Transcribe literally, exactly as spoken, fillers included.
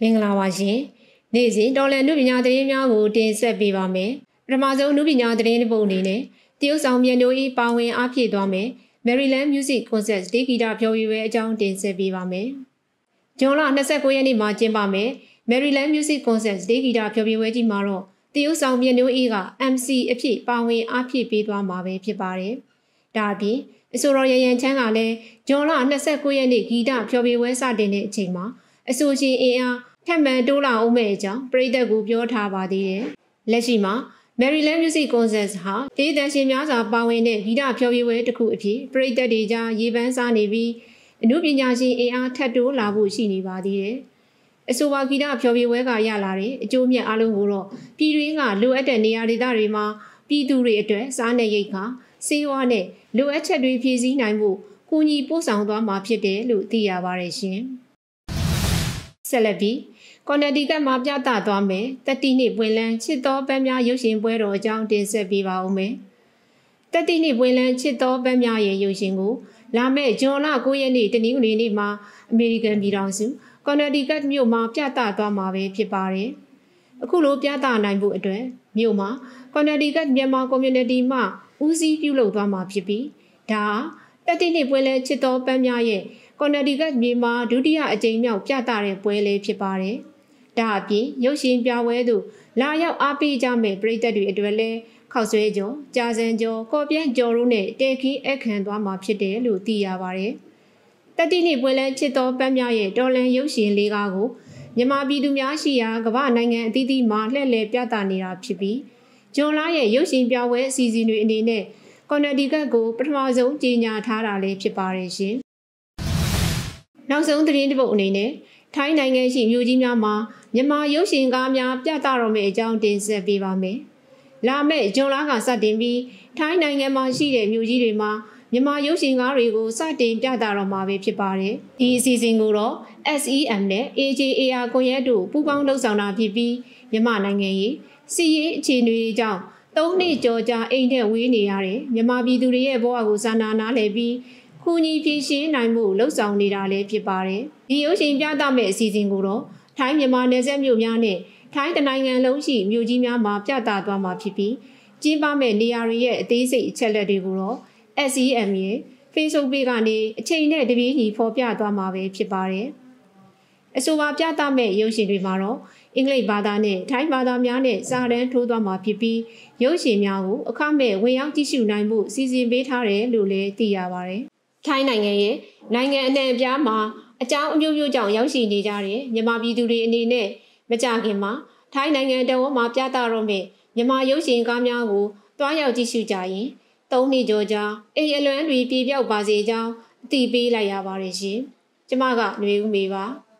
မင်္ဂလာပါရှင်နေ့စဉ်တော်လန်နုပညာသတင်းများကိုတင်ဆက်ပေးပါမယ်ပထမဆုံးနုပညာသတင်းတစ်ပုဒ်အနေနဲ့တရုတ်ဆောင်မြန်တို့၏ပါဝင်အားဖြည့်သွားမယ် Maryland Music Concert တေးဂီတဖျော်ဖြေပွဲအကြောင်းတင်ဆက်ပေးပါမယ်ဇွန်လ၂၉ရက်နေ့မှာကျင်းပမယ် Maryland Music Concert တေးဂီတဖျော်ဖြေပွဲကြီးမှာတော့တရုတ်ဆောင်မြန်တို့၏က M C အဖြစ်ပါဝင်အားဖြည့်ပေးသွားမှာပဲဖြစ်ပါတယ်ဒါအပြင်အဆိုတော်ရရန်ချမ်းကလည်းဇွန်လ၂၉ရက်နေ့ဂီတဖျော်ဖြေပွဲစတင်တဲ့အချိန်မှာအဆိုရှင်အင်အားထပ်မံတိုးလာအောင်မဲ့အကြောင်းပရိသတ်ကိုပြောထားပါသေးတယ်။လက်ရှိမှာ Maryland Music Concert ဟာဒေသရှင်များစွာပါဝင်တဲ့ဂီတဖျော်ဖြေပွဲတစ်ခုအဖြစ်ပရိသတ်တွေကြားရေပန်းစားနေပြီးအမှုပညာရှင်အင်အားထပ်တိုးလာဖို့ရှိနေပါသေးတယ်။အဆိုပါဂီတဖျော်ဖြေပွဲကရလာတဲ့အကျိုးမြတ်အလုံးကိုတော့ပြည်တွင်းကလိုအပ်တဲ့နေရာဒေသတွေမှာပြည်သူတွေအတွက်စားနယ်ရိတ်ခါစေဝါနဲ့လိုအပ်ချက်တွေဖြည့်ဆည်းနိုင်ဖို့ကူညီပို့ဆောင်သွားမှာဖြစ်တယ်လို့သိရပါတယ်ရှင်။ဆက်လက်ပြီးကော်နယ်တီကတ်မှာပြသသွားမယ်တက်တိနှစ်ပွင့်လန်းချစ်တော်ပန်းများရုပ်ရှင်ပွဲတော်အကြောင်းတင်ဆက်ပေးပါဦးမယ်တက်တိနှစ်ပွင့်လန်းချစ်တော်ပန်းများရဲ့ရုပ်ရှင်ကိုလာမယ့်ဇွန်လ၉ရက်နေ့တနင်္ဂနွေနေ့မှာအမေရိကန်ပြည်ထောင်စုကော်နယ်တီကတ်မြို့မှာပြသသွားမှာပဲဖြစ်ပါတယ်အခုလိုပြသနိုင်ဖို့အတွက်မြို့မှာကော်နယ်တီကတ်မြန်မာကွန်မြူနတီမှဦးစီးပြုလုပ်သွားမှာဖြစ်ပြီးဒါတက်တိနှစ်ပွင့်လန်းချစ်တော်ပန်းများရဲ့ကော်နယ်တီကတ်မြေမှာဒုတိယအကြိမ်မြောက်ပြသတဲ့ပွဲလေးဖြစ်ပါတယ်ဒါအပြင်ရုပ်ရှင်ပြပွဲသို့လာရောက်အားပေးကြမဲ့ပရိသတ်တွေအတွက်လည်းခောက်ဆွဲကြော်ကြာစံကြော်ကော်ပြန့်ကြော်တို့နဲ့တဲခင်းအခမ်းသွားမှာဖြစ်တယ်လို့သိရပါတယ်။တက်တိနှစ်ပွဲလန်းချစ်တော်ပန်းများရဲ့တော်လန်ရုပ်ရှင်လေးကားကိုမြန်မာပြည်သူများရှိရာကမ္ဘာနိုင်ငံအသီးသီးမှာလှည့်လည်ပြသနေတာဖြစ်ပြီးဇွန်လရဲ့ရုပ်ရှင်ပြပွဲအစီအစဉ်တွေအနေနဲ့ကော်နယ်တီကတ်ကိုပထမဆုံးကြေညာထားတာလည်းဖြစ်ပါတယ်ရှင်။နောက်ဆုံးသတင်းတစ်ပုဒ်အနေနဲ့ထိုင်းနိုင်ငံရှိမြို့ကြီးများမှာမြန်မာရုပ်ရှင်ကားများပြသတော်မယ့်အကြောင်းတင်ဆက်ပေးပါမယ်။လာမယ့်ဇွန်လကစတင်ပြီးထိုင်းနိုင်ငံမှာရှိတဲ့မြို့ကြီးတွေမှာမြန်မာရုပ်ရှင်ကားတွေကိုစတင်ပြသတော်မှာပဲဖြစ်ပါတယ်။ဒီအစီအစဉ်ကိုတော့ S E M နဲ့ A J A R ကွန်ရက်တို့ပူးပေါင်းလှုပ်ဆောင်တာဖြစ်ပြီးမြန်မာနိုင်ငံရေးစီးရေးအခြေအနေတွေကြောင့်သုံးနှစ်ကျော်ကြာအိမ်ထက်ဝေးနေရတဲ့မြန်မာပြည်သူတွေရဲ့ဘဝကိုစာနာနားလည်ပြီးခုညီဖြည့်ရှင်းနိုင်မှုလှုပ်ဆောင်နေတာလည်းဖြစ်ပါတယ်။ဒီရုပ်ရှင်ပြသမယ့်အစီအစဉ်ကိုတော့ထိုင်းမြန်မာနယ်စပ်မြို့များနဲ့ထိုင်းတနိုင်ငံလုံးရှိမြို့ကြီးများမှာပြသသွားမှာဖြစ်ပြီးကျင်းပမယ့်နေရာတွေရဲ့အသေးစိတ်အချက်လက်တွေကိုတော့ S E M ရဲ့ Facebook page ကနေအချိန်နဲ့တပြေးညီဖော်ပြသွားမှာပဲဖြစ်ပါတယ်။အဆိုပါပြသမယ့်ရုပ်ရှင်တွေမှာတော့အင်္ဂလိပ်ဘာသာနဲ့ထိုင်းဘာသာများနဲ့စာတမ်းထိုးသွားမှာဖြစ်ပြီးရုပ်ရှင်များကိုအခမဲ့ဝင်ရောက်ကြည့်ရှုနိုင်မှုစီစဉ်ပေးထားတယ်လို့လည်းသိရပါတယ်။ထိုင်းနိုင်ငံရဲ့နိုင်ငံအနှံ့အပြားမှာအကြောင်းအမျိုးမျိုးကြောင့်ရောက်ရှိနေကြတဲ့မြန်မာပြည်သူတွေအနေနဲ့မကြခင်မှာထိုင်းနိုင်ငံတော်မှာပြသတော့မယ့်မြန်မာရုပ်ရှင်ကားများကိုတွားရောက်ကြည့်ရှုကြရင်သုံးနှစ်ကျော်ကြာအိမ်အလွမ်းတွေပြေပြောက်ပါစေကြောင်းအသိပေးလိုက်ရပါတယ်ရှင်။ကျမကຫນွေဦးမေပါ